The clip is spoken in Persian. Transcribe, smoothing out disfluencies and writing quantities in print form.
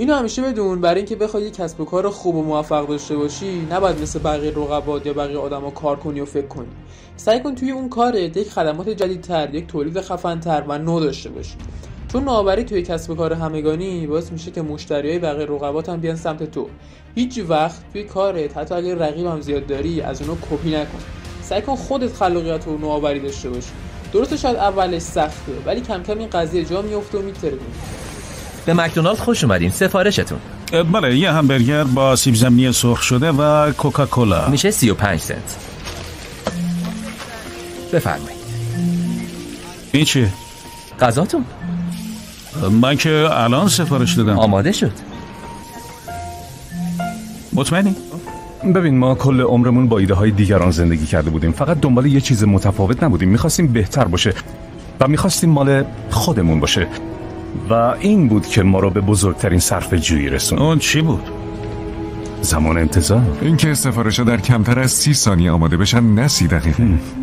اینو همیشه بدون، برای اینکه بخوای یک کسب و کار خوب و موفق داشته باشی نباید مثل بقیه رقبات یا بقیه آدما کار کنی و فکر کنی. سعی کن توی اون کارت یک خدمات جدیدتر، یک تولید خفن‌تر و نو داشته باشی. چون نوآوری توی کسب و کار همگانی باعث میشه که مشتریای بقیه رقبات هم بیان سمت تو. هیچ وقت توی کارت حتی اگه رقیب هم زیاد داری از اونو کپی نکن. سعی کن خودت خلاقیت و نوآوری داشته باشی. درسته شاید اولش سخته ولی کم کم این قضیه جا میفته و میترکونه. به مکدونالد خوش اومدین. سفارشتون؟ بله، یه همبرگر با سیب زمینی سرخ شده و کوکاکولا. میشه 35 سنت. بفرمایید. این چیه؟ غذاتون؟ من که الان سفارش دادم. آماده شد. مطمئنی؟ ببین، ما کل عمرمون با ایده های دیگران زندگی کرده بودیم، فقط دنبال یه چیز متفاوت نبودیم. میخواستیم بهتر باشه و میخواستیم مال خودمون باشه و این بود که ما رو به بزرگترین صرفه جویی رسون. اون چی بود؟ زمان انتظار. این که سفارش‌ها در کمتر از 30 ثانیه آماده بشن، نه 30 دقیقه.